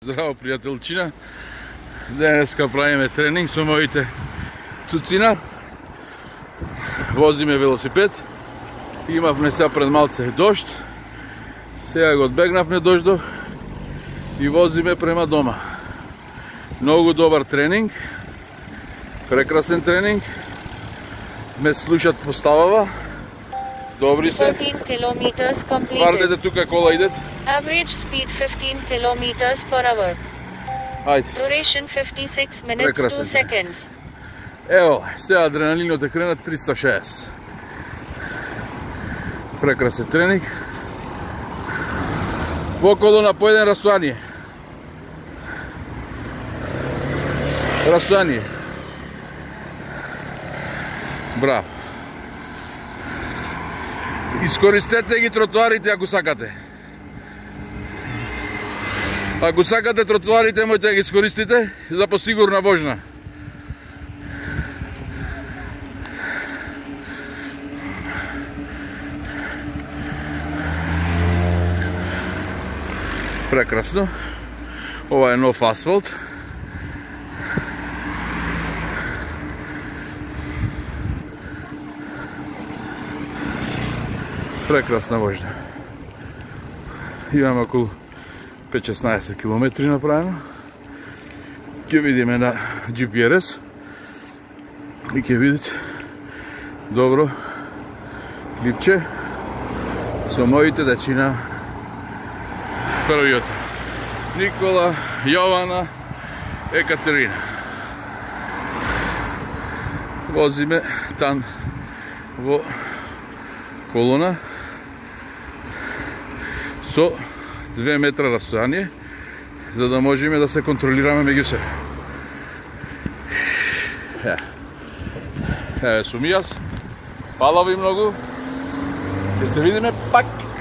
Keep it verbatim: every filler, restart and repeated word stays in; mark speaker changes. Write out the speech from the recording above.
Speaker 1: Здраво, пријателчина. Денеска правиме тренинг со моите цуцина. Возиме велосипед. Имавме сега пред малце дожд. Сега го одбегнавме дождов и возиме према дома. Многу добар тренинг. Прекрасен тренинг. Ме слушат поставава. Добри се.
Speaker 2: fourteen kilometers completed.
Speaker 1: Вардете тука кола идет.
Speaker 2: Average speed fifteen kilometers per hour.
Speaker 1: Ајде.
Speaker 2: Duration fifty-six minutes
Speaker 1: Прекрасен
Speaker 2: two seconds.
Speaker 1: Ево, сега адреналинот е кренат триста и шеесет. Прекрасен тренинг. Околу на поеден растојание. Растојание. Браво. Искористете ги тротоарите ако сакате. Ако сакате тротоарите, мојте да ги искористите за посигурна вожна. Прекрасно. Ова е нов асфалт. Прекрасна вожна. Имаме околу пет-шеснаесет километри направено. Ќе видиме на Джи Пи Ар Ес и ќе видите добро клипче со моите дечина. Првиот Никола, Јована, Екатерина. Возиме там во колона со две метра растојание, за да можеме да се контролираме меѓу се. Еве сум и јас. Фала ви многу. Ќе се видиме пак.